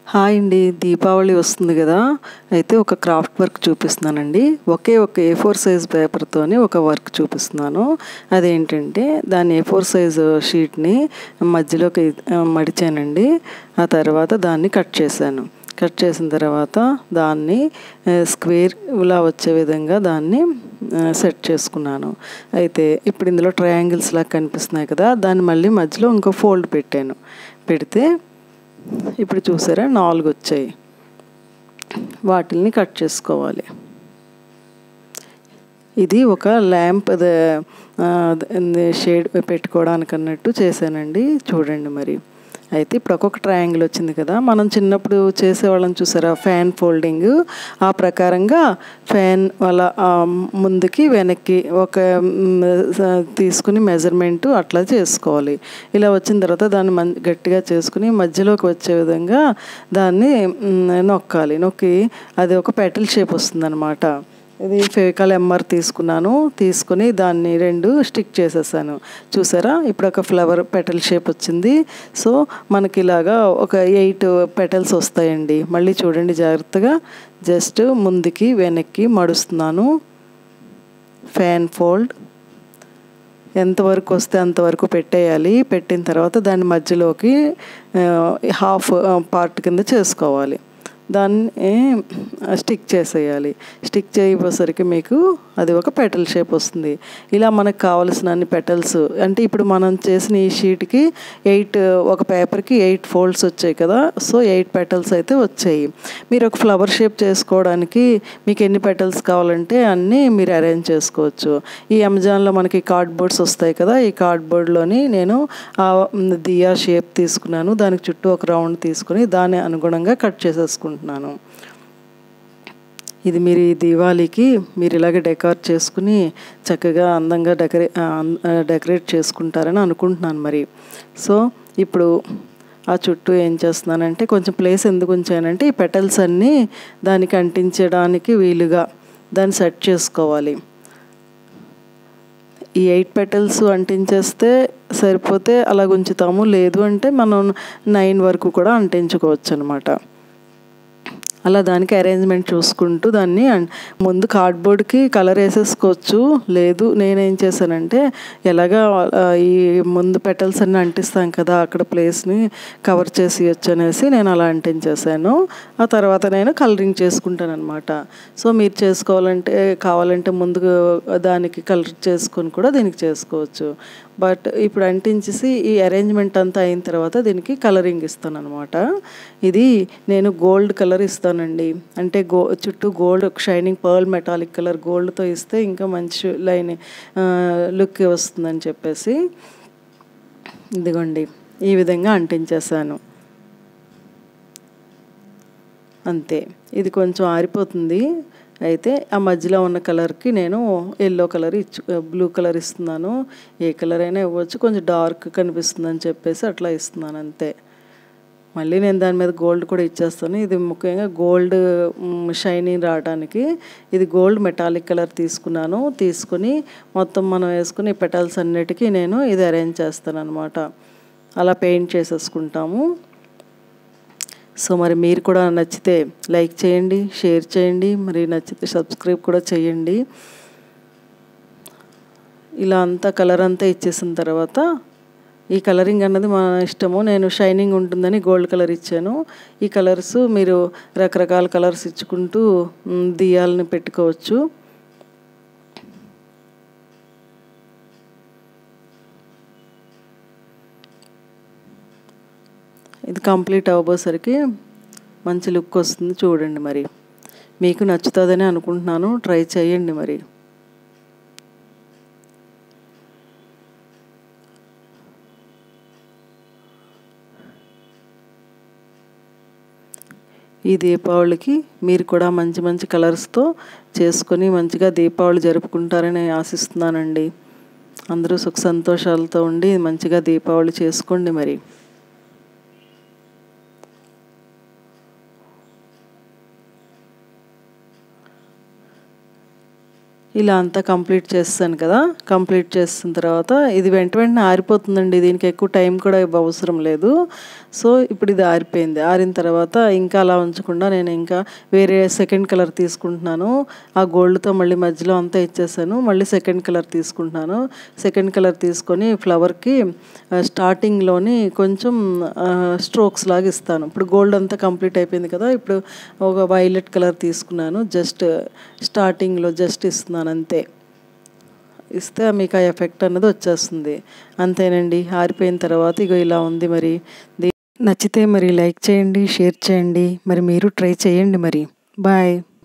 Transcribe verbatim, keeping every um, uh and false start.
Hi అండి, దీపావళి వస్తుంది కదా. అయితే ఒక క్రాఫ్ట్ వర్క్ చూపిస్తున్నానండి. ఒకే ఒక ఏ ఫోర్ సైజ్ పేపర్తోని ఒక వర్క్ చూపిస్తున్నాను. అదేంటంటే దాని ఏ ఫోర్ సైజ్ షీట్ని మధ్యలోకి మడిచానండి. ఆ తర్వాత దాన్ని కట్ చేశాను. కట్ చేసిన తర్వాత దాన్ని స్క్వేర్లా వచ్చే విధంగా దాన్ని సెట్ చేసుకున్నాను. అయితే ఇప్పుడు ఇందులో ట్రయాంగిల్స్ లాగా కనిపిస్తున్నాయి కదా, దాన్ని మళ్ళీ మధ్యలో ఇంకో ఫోల్డ్ పెట్టాను. పెడితే ఇప్పుడు చూసారా నాలుగు వచ్చాయి. వాటిల్ని కట్ చేసుకోవాలి. ఇది ఒక ల్యాంప్ షేడ్ పెట్టుకోవడానికి అన్నట్టు చేశానండి. చూడండి మరి. అయితే ఇప్పుడు ఒక్కొక్క ట్రయాంగిల్ వచ్చింది కదా, మనం చిన్నప్పుడు చేసేవాళ్ళని చూసారా ఫ్యాన్ ఫోల్డింగ్, ఆ ప్రకారంగా ఫ్యాన్ వాళ్ళ ముందుకి వెనక్కి ఒక తీసుకుని మెజర్మెంటు అట్లా చేసుకోవాలి. ఇలా వచ్చిన తర్వాత దాన్ని మం గట్టిగా చేసుకుని మధ్యలోకి వచ్చే విధంగా దాన్ని నొక్కాలి. నొక్కి అది ఒక పెటల్ షేప్ వస్తుందన్నమాట. ఇది ఫెవికాల్ ఎంఆర్ తీసుకున్నాను. తీసుకుని దాన్ని రెండు స్టిక్ చేసేసాను. చూసారా ఇప్పుడు ఒక ఫ్లవర్ పెటల్ షేప్ వచ్చింది. సో మనకి ఇలాగా ఒక ఎయిట్ పెటల్స్ వస్తాయండి. మళ్ళీ చూడండి జాగ్రత్తగా. జస్ట్ ముందుకి వెనక్కి మడుస్తున్నాను. ఫ్యాన్ ఫోల్డ్ ఎంతవరకు వస్తే అంతవరకు పెట్టేయాలి. పెట్టిన తర్వాత దాని మధ్యలోకి హాఫ్ పార్ట్ కింద చేసుకోవాలి. దాన్ని స్టిక్ చేసేయాలి. స్టిక్ చేయబోసరికి మీకు అది ఒక పెటల్ షేప్ వస్తుంది. ఇలా మనకు కావలసిన అన్ని పెటల్స్ అంటే ఇప్పుడు మనం చేసిన ఈ షీట్కి ఎయిట్ ఒక పేపర్కి ఎయిట్ ఫోల్డ్స్ వచ్చాయి కదా. సో ఎయిట్ పెటల్స్ అయితే వచ్చాయి. మీరు ఒక ఫ్లవర్ షేప్ చేసుకోవడానికి మీకు ఎన్ని పెటల్స్ కావాలంటే అన్నీ మీరు అరేంజ్ చేసుకోవచ్చు. ఈ అమెజాన్లో మనకి కార్డ్బోర్డ్స్ వస్తాయి కదా, ఈ కార్డ్బోర్డ్లోని నేను దియా షేప్ తీసుకున్నాను. దానికి చుట్టూ ఒక రౌండ్ తీసుకుని దాన్ని అనుగుణంగా కట్ చేసేసుకుంటాను. ఇది మీరు ఈ దీవాళికి మీరు ఇలాగే డెకార్ చేసుకుని చక్కగా అందంగా డెకరే డెకరేట్ చేసుకుంటారని అనుకుంటున్నాను మరి. సో ఇప్పుడు ఆ చుట్టూ ఏం చేస్తున్నానంటే కొంచెం ప్లేస్ ఎందుకు ఉంచానంటే ఈ పెటల్స్ అన్నీ దానికి అంటించడానికి వీలుగా దాన్ని సెట్ చేసుకోవాలి. ఈ ఎయిట్ పెటల్స్ అంటించేస్తే సరిపోతే అలాగ ఉంచుతాము. లేదు అంటే మనం నైన్ వరకు కూడా అంటించుకోవచ్చు అనమాట. అలా దానికి అరేంజ్మెంట్ చూసుకుంటూ దాన్ని ముందు కార్డ్బోర్డ్కి కలర్ వేసేసుకోవచ్చు. లేదు నేనేం చేశానంటే ఎలాగా ఈ ముందు పెటల్స్ అన్నీ అంటిస్తాం కదా, అక్కడ ప్లేస్ని కవర్ చేసేయచ్చు అనేసి నేను అలా అంటించేసాను. ఆ తర్వాత నేను కలరింగ్ చేసుకుంటాను అనమాట. సో మీరు చేసుకోవాలంటే కావాలంటే ముందు దానికి కలర్ చేసుకొని కూడా దీనికి చేసుకోవచ్చు. బట్ ఇప్పుడు అంటించేసి ఈ అరేంజ్మెంట్ అంతా అయిన తర్వాత దీనికి కలరింగ్ ఇస్తాను అనమాట. ఇది నేను గోల్డ్ కలర్ ఇస్తానండి. అంటే గో చుట్టూ gold shining pearl metallic colour గోల్డ్తో ఇస్తే ఇంకా మంచి లైన్ లుక్ వస్తుందని చెప్పేసి ఇదిగోండి ఈ విధంగా అంటించేసాను. అంతే. ఇది కొంచెం ఆరిపోతుంది. అయితే ఆ మధ్యలో ఉన్న కలర్కి నేను ఎల్లో కలర్ ఇచ్చు బ్లూ కలర్ ఇస్తున్నాను. ఏ కలర్ అయినా ఇవ్వచ్చు, కొంచెం డార్క్ కనిపిస్తుందని చెప్పేసి అట్లా ఇస్తున్నాను అంతే. మళ్ళీ నేను దాని మీద గోల్డ్ కూడా ఇచ్చేస్తాను. ఇది ముఖ్యంగా గోల్డ్ షైనింగ్ రావడానికి ఇది గోల్డ్ మెటాలిక్ కలర్ తీసుకున్నాను. తీసుకుని మొత్తం మనం వేసుకుని పెటల్స్ అన్నిటికీ నేను ఇది అరేంజ్ చేస్తాను అనమాట. అలా పెయింట్ చేసేసుకుంటాము. సో మరి మీరు కూడా నచ్చితే లైక్ చేయండి, షేర్ చేయండి, మరి నచ్చితే సబ్స్క్రైబ్ కూడా చేయండి. ఇలా అంతా కలర్ అంతా ఇచ్చేసిన తర్వాత ఈ కలరింగ్ అన్నది మన ఇష్టము. నేను షైనింగ్ ఉంటుందని గోల్డ్ కలర్ ఇచ్చాను. ఈ కలర్స్ మీరు రకరకాల కలర్స్ ఇచ్చుకుంటూ దియాలని పెట్టుకోవచ్చు. ఇది కంప్లీట్ అవ్వబోసరికి మంచి లుక్ వస్తుంది. చూడండి మరి. మీకు నచ్చుతుందని అనుకుంటున్నాను. ట్రై చేయండి మరి. ఈ దీపావళికి మీరు కూడా మంచి మంచి కలర్స్తో చేసుకొని మంచిగా దీపావళి జరుపుకుంటారని ఆశిస్తున్నానండి. అందరూ సుఖ సంతోషాలతో ఉండి మంచిగా దీపావళి చేసుకోండి మరి. ఇలా అంతా కంప్లీట్ చేస్తాను కదా. కంప్లీట్ చేసిన తర్వాత ఇది వెంట వెంటనే ఆరిపోతుందండి, దీనికి ఎక్కువ టైం కూడా అవసరం లేదు. సో ఇప్పుడు ఇది ఆరిపోయింది. ఆరిన తర్వాత ఇంకా అలా ఉంచకుండా నేను ఇంకా వేరే సెకండ్ కలర్ తీసుకుంటున్నాను. ఆ గోల్డ్తో మళ్ళీ మధ్యలో అంతా ఇచ్చేసాను. మళ్ళీ సెకండ్ కలర్ తీసుకుంటున్నాను. సెకండ్ కలర్ తీసుకొని ఫ్లవర్కి స్టార్టింగ్లోని కొంచెం స్ట్రోక్స్ లాగా ఇస్తాను. ఇప్పుడు గోల్డ్ అంతా కంప్లీట్ అయిపోయింది కదా. ఇప్పుడు ఒక వైలెట్ కలర్ తీసుకున్నాను. జస్ట్ స్టార్టింగ్లో జస్ట్ ఇస్తున్నాను అంతే. ఇస్తే మీకు ఆ ఎఫెక్ట్ అన్నది వచ్చేస్తుంది. అంతేనండి. ఆరిపోయిన తర్వాత ఇగో ఇలా ఉంది. మరి నచ్చితే మరి లైక్ చేయండి, షేర్ చేయండి. మరి మీరు ట్రై చేయండి. మరి బాయ్.